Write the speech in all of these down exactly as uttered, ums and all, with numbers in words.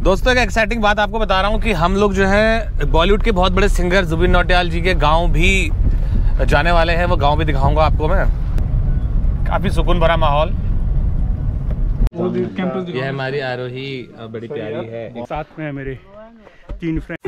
दोस्तों एक एक्साइटिंग बात आपको बता रहा हूँ कि हम लोग जो है बॉलीवुड के बहुत बड़े सिंगर जुबिन नौटियाल जी के गांव भी जाने वाले हैं। वो गांव भी दिखाऊंगा आपको मैं। काफ़ी सुकून भरा माहौल। ये है हमारी आरोही, बड़ी प्यारी है। साथ में है मेरे तीन फ्रेंड।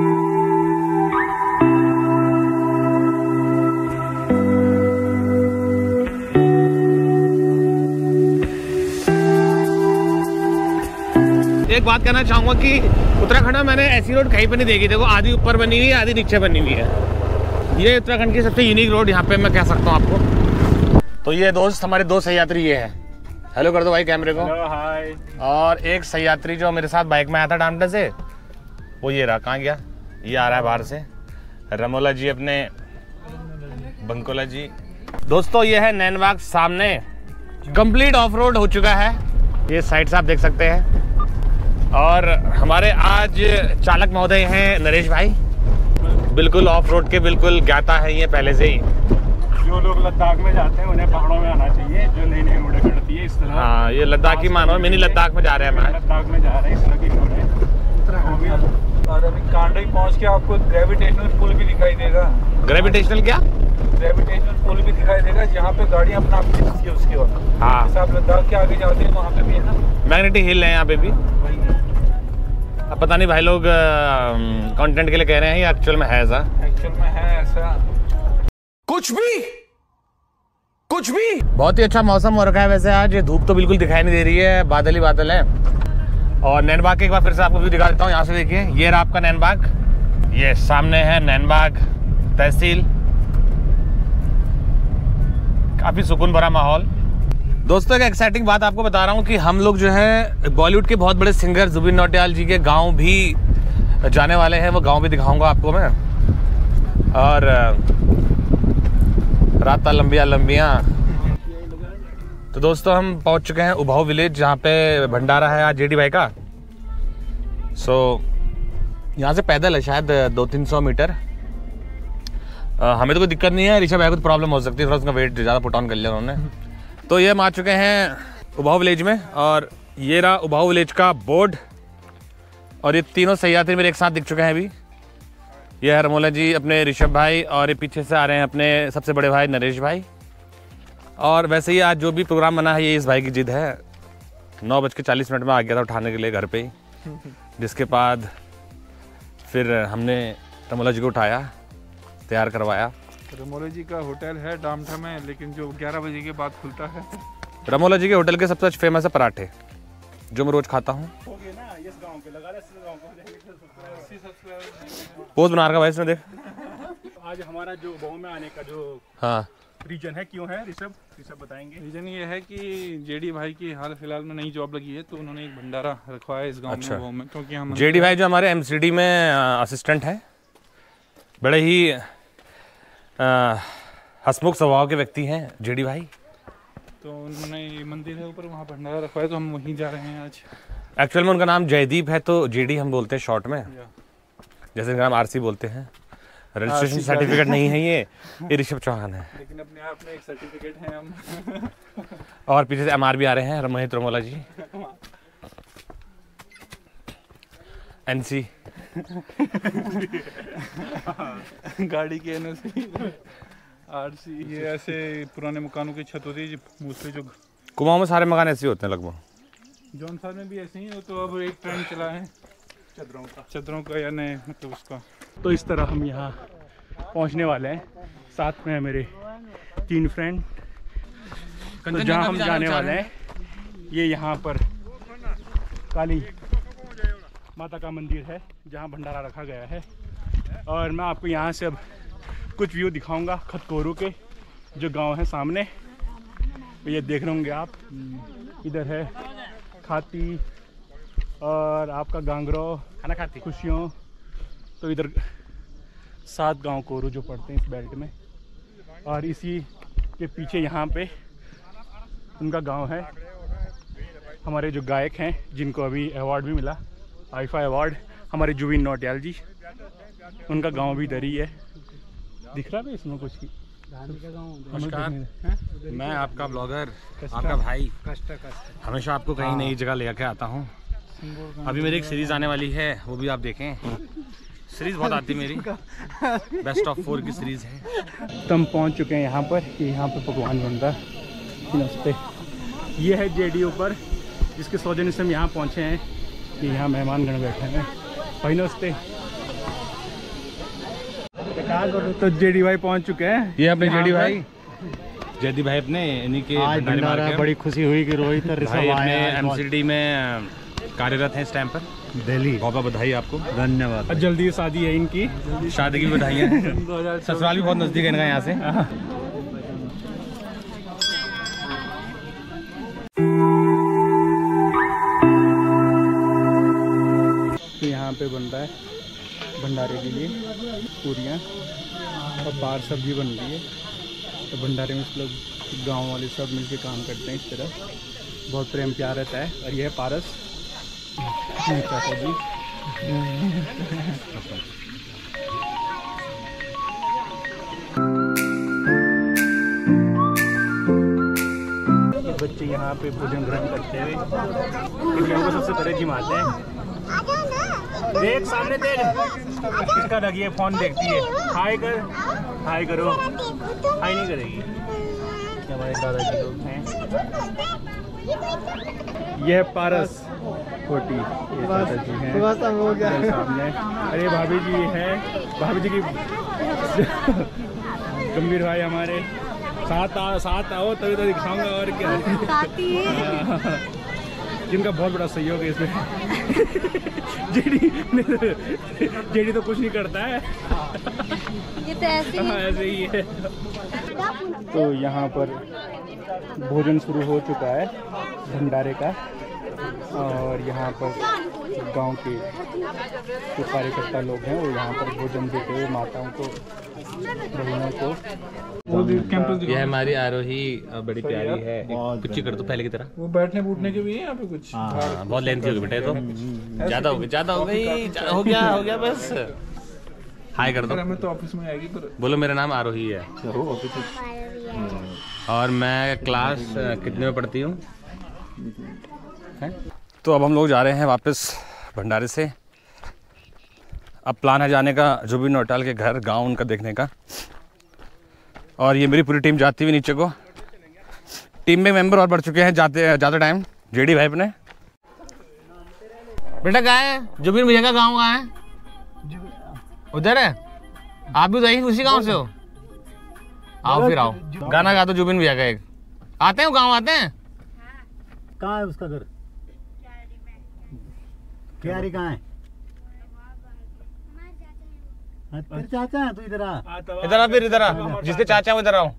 एक बात कहना चाहूँगा कि उत्तराखंड में मैंने ऐसी रोड कहीं पर नहीं देखी। देखो आधी ऊपर बनी हुई है, आधी नीचे बनी हुई है। ये उत्तराखंड की सबसे यूनिक रोड यहाँ पे मैं कह सकता हूँ आपको। तो ये दोस्त हमारे दो सह्यात्री ये है। हेलो कर दो भाई कैमरे को। Hello hi. और एक सह्यात्री जो मेरे साथ बाइक में आया था डामटा से, वो ये रहा। कहाँ गया? ये आ रहा है बाहर से। रमोला जी अपने, बंकोला जी। दोस्तों ये है नैनबाग सामने। कंप्लीट ऑफ रोड हो चुका है। ये साइड से आप देख सकते हैं। और हमारे आज चालक महोदय हैं नरेश भाई। बिल्कुल ऑफ रोड के बिल्कुल ज्ञाता है ये पहले से ही। जो लोग लद्दाख में जाते हैं उन्हें पहाड़ों में आना चाहिए, जो नई नई रोडें करती है इस तरह। हाँ ये लद्दाख की मानो, मिनी लद्दाख में जा रहे हैं। लद्दाख में जा रहे हैं इस तरह की रोडें। और अभी कांडई पहुंच के आपको ग्रेविटेशनल पुल भी दिखाई देगा। ग्रेविटेशनल क्या? ग्रेविटेशनल पुल भी दिखाई देगा जहाँ पे गाड़ी अपना आप खींचती है उसकी ओर। हाँ आप लद्दाख के आगे जाते हैं वहाँ पे भी है ना, मैग्नेटिक हिल है यहाँ पे भी। अब पता नहीं भाई लोग कंटेंट के लिए कह रहे हैं या एक्चुअल में है ऐसा? एक्चुअल में है ऐसा कुछ भी कुछ भी। बहुत ही अच्छा मौसम हो रखा है वैसे आज। धूप तो बिल्कुल दिखाई नहीं दे रही है, बादल ही बादल है। और नैनबाग के एक बार फिर से आपको व्यू दिखा देता हूँ। यहाँ से देखिए, ये रहा आपका नैनबाग। ये सामने है नैनबाग तहसील। काफी सुकून भरा माहौल। दोस्तों एक एक्साइटिंग बात आपको बता रहा हूँ कि हम लोग जो है बॉलीवुड के बहुत बड़े सिंगर जुबिन नौटियाल जी के गांव भी जाने वाले हैं। वो गांव भी दिखाऊंगा आपको मैं। और रात लंबिया लंबियाँ। तो दोस्तों हम पहुंच चुके हैं उभाऊ विलेज, जहाँ पे भंडारा है आज जेडी भाई का। सो यहाँ से पैदल है शायद दो तीन सौ मीटर। आ, हमें तो कोई दिक्कत नहीं है। ऋषभ भाई को तो प्रॉब्लम हो सकती है, थोड़ा उसका वेट ज़्यादा पुट ऑन कर लिया उन्होंने। तो ये हम आ चुके हैं उभाऊ विलेज में। और ये रहा उभाऊ विलेज का बोर्ड। और ये तीनों सह्यात्री मेरे एक साथ दिख चुके हैं अभी। ये है रमोला जी अपने, ऋषभ भाई, और ये पीछे से आ रहे हैं अपने सबसे बड़े भाई नरेश भाई। और वैसे ही आज जो भी प्रोग्राम बना है ये इस भाई की जिद है। नौ बज के चालीस मिनट में आ गया था उठाने के लिए घर पे ही। जिसके बाद फिर हमने रमोला जी को उठाया, तैयार करवाया। रमोला जी का होटल है डामठा में, लेकिन जो ग्यारह बजे के बाद खुलता है। रमोला जी के होटल के सबसे फेमस है पराठे, जो मैं रोज खाता हूँ। पोस्ट बना रखा भाई इसने, देख। आज हमारा जो गाँव में आने का जो हाँ रीजन है, क्यों है ऋषभ ऋषभ बताएंगे। रीजन ये है कि जेडी भाई की हाल फिलहाल में नई जॉब लगी है, तो उन्होंने एक भंडारा रखवाया इस गाँव अच्छा। में, में क्योंकि हम जेडी भाई जो हमारे एमसीडी में असिस्टेंट हैं, बड़े ही हसमुख स्वभाव के व्यक्ति हैं जेडी भाई। तो उन्होंने ये मंदिर है ऊपर, वहाँ भंडारा रखवाया, तो हम वहीं जा रहे हैं आज। एक्चुअल में उनका नाम जयदीप है, तो जेडी हम बोलते हैं शॉर्ट में, जैसे इनका नाम आरसी बोलते हैं। रजिस्ट्रेशन सर्टिफिकेट नहीं है ये ये ऋषभ चौहान है, लेकिन अपने आप में एक सर्टिफिकेट है हम। और पीछे से एमआर भी आ रहे हैं, रमोहित रमोला जी। एनसी गाड़ी के एनओसी, आरसी। ये ऐसे पुराने मकानों की छत होती है मोस्टली, जो कुमाऊं में सारे मकान ऐसे होते हैं लगभग। जौनसार में भी ऐसे ही है। तो अब एक ट्रेंड चला है चदरों का चदरों का या नहीं मतलब उसका। तो इस तरह हम यहाँ पहुँचने वाले हैं। साथ में है मेरे तीन फ्रेंड। तो जहाँ हम जाने वाले हैं ये यहाँ पर काली माता का मंदिर है, जहाँ भंडारा रखा गया है। और मैं आपको यहाँ से अब कुछ व्यू दिखाऊंगा खतकोरू के, जो गांव है सामने। ये देख रहे होंगे आप, इधर है खाती और आपका गांगरो, खाना खाती, खुशियों। तो इधर सात गांव कोरू जो पड़ते हैं इस बेल्ट में। और इसी के पीछे यहाँ पे उनका गांव है। हमारे जो गायक हैं, जिनको अभी अवार्ड भी मिला, आईफा अवार्ड, हमारे जुबिन नौटियाल जी, उनका गांव भी इधर ही है। दिख रहा है इसमें कुछ की। नमस्कार, मैं आपका ब्लॉगर, आपका भाई। हमेशा आपको कहीं नई जगह लेकर आता हूँ। अभी मेरी एक सीरीज़ आने वाली है, वो भी आप देखें। सीरीज़ बहुत आती है मेरी, बेस्ट ऑफ फोर की सीरीज़ है। तो हम पहुँच चुके हैं यहाँ पर, कि यहाँ पर पकवान बन रहा है। नमस्ते, ये है जेडी ऊपर, जिसके सौजन्य से हम यहाँ पहुँचे हैं कि यहाँ मेहमानगण बैठे हैं। भाई नमस्ते। तो जेडी भाई पहुँच चुके हैं। ये अपने जेडी भाई, जेडी भाई अपने इन्हीं के भंडारा। बड़ी खुशी हुई कि रोहित भाई अपने एमसीडी में कार्यरत हैं इस टाइम पर। दिल्ली, बहुत बहुत बधाई आपको। धन्यवाद। और जल्दी शादी है इनकी, शादी की बधाइयाँ। ससुराल भी बहुत नज़दीक है इनका यहाँ से। तो यहाँ पे बन रहा है भंडारे के लिए पूरियाँ और बाहर सब्जी बन रही है। तो भंडारे में लोग गांव वाले सब मिलके काम करते हैं इस तरह, बहुत प्रेम प्यार रहता है। और यह है पारस चाचा जी। बच्चे यहाँ पे भोजन ग्रहण करते हुए कन्याओं को सबसे पहले जिमाते हैं। देख सामने देख, इसका लगी फोन देखती है। हाय कर, हाय करो। हाय नहीं करेगी। हमारे दादाजी लोग हैं। यह पारस कोटी, ये दादाजी हैं सामने। अरे भाभी जी है, भाभी जी की गंभीर भाई हमारे साथ आ, साथ आओ तभी तो दिखाऊंगा। और क्या, जिनका बहुत बड़ा सहयोग है इसमें। जेडी जेडी तो कुछ नहीं करता है, ये तो ऐसे ही, ऐसे ही है। तो यहाँ पर भोजन शुरू हो चुका है भंडारे का। और यहाँ पर गांव के जो कार्यकर्ता लोग हैं वो यहाँ पर भोजन देते हुए माताओं को, बहनों को। ये हमारी आरोही बड़ी प्यारी है। कुछ कर दो पहले की तरह। वो बैठने बूटने के भी है यहाँ पे कुछ। हाँ, बहुत लेंथी हो गई बेटे, तो ज्यादा हो गई, ज्यादा हो गई, हो गया हो गया बस। हाय कर दो। मैं तो ऑफिस में आएगी पर। बोलो मेरा नाम आरोही है और मैं क्लास कितने में पढ़ती हूँ। तो अब हम लोग जा रहे हैं वापस भंडारे से। अब प्लान है जाने का जुबिन नौटियाल के घर, गांव उनका देखने का। और ये मेरी पूरी टीम जाती हुई नीचे को। टीम में मेंबर और बढ़ चुके हैं जाते जाते टाइम। जेडी भाई अपने बेटा कहाँ है? जुबिन भैया का गाँव कहाँ है? उधर है। आप भी उधर उसी गाँव से हो? आओ फिर आओ, गाना गा दो जुबिन भैया का एक। आते हैं गाँव आते हैं। कहाँ है उसका घर? क्यारी कहाँ है? तेरे चाचा है, तू इधर आ। इधर आ फिर, इधर आ। जिसके चाचा है वो इधर आओ।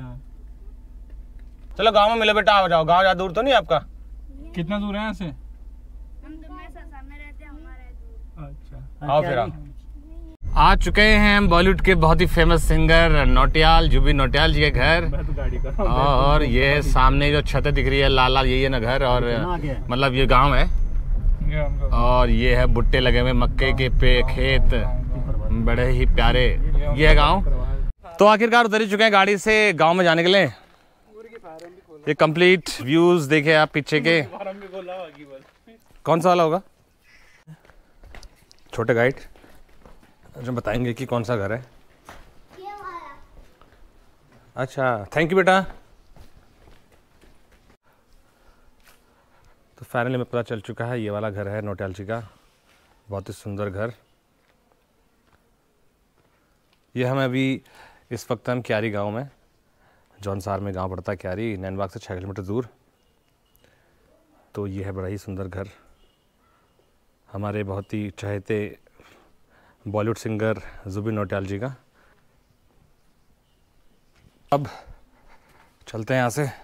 चलो गांव में मिलो बेटा, आ जाओ। गांव ज्यादा दूर तो नहीं आपका? कितना दूर है यहाँ से? हम तो मैं सामने रहते हैं, हमारा है दूर। अच्छा, आओ फिर आओ। आ चुके हैं हम बॉलीवुड के बहुत ही फेमस सिंगर नौटियाल, जुबिन नौटियाल जी के घर। मैं तो गाड़ी कर और ये सामने जो छतें दिख रही है लाल लाल, यही है ना घर। और मतलब ये गांव है। और ये है भुट्टे लगे हुए, मक्के के पे खेत, बड़े ही प्यारे। ये है गांव। तो आखिरकार उतर ही चुके हैं गाड़ी से गांव में जाने के लिए। ये कंप्लीट व्यूज देखे आप पीछे के। कौन सा वाला होगा? छोटे गाइड जो बताएंगे कि कौन सा घर है। अच्छा, थैंक यू बेटा। तो फाइनली में पता चल चुका है, ये वाला घर है नौटियाल जी का। बहुत ही सुंदर घर। ये हमें अभी इस वक्त हम क्यारी गांव में, जौनसार में गांव पड़ता है क्यारी, नैनबाग से छः किलोमीटर दूर। तो ये है बड़ा ही सुंदर घर। हमारे बहुत ही चहेते बॉलीवुड सिंगर जुबिन नौटियाल जी का। अब चलते हैं यहाँ से।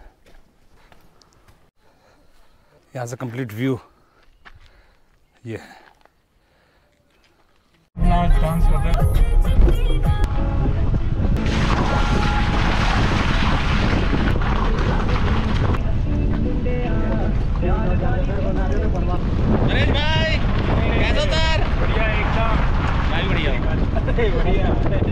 यहाँ से कंप्लीट व्यू ये डांस करते हैं। नरेश भाई कैसे उतर? बढ़िया एकदम। बढ़िया बढ़िया। बढ़िया।